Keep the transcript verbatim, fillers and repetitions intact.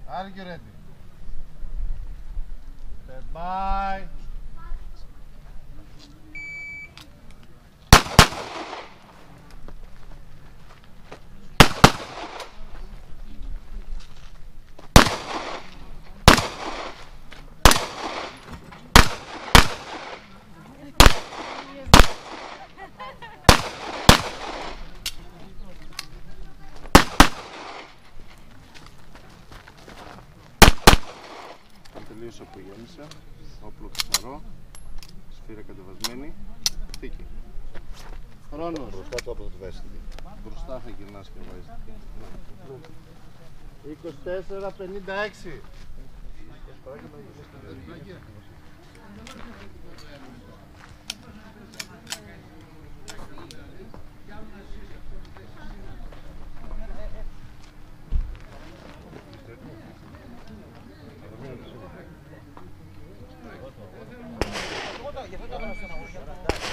Are you ready? Stand by. Τελείωσα που γέμισα, όπλο καθαρό, σφύρα κατεβασμένη, θήκη. Χρόνος. Μπροστά του από το βέστη. Μπροστά θα γυρνάς και βάζεις. είκοσι τέσσερα πενήντα έξι. Γι' αυτό το έβαλα στον αγώνα.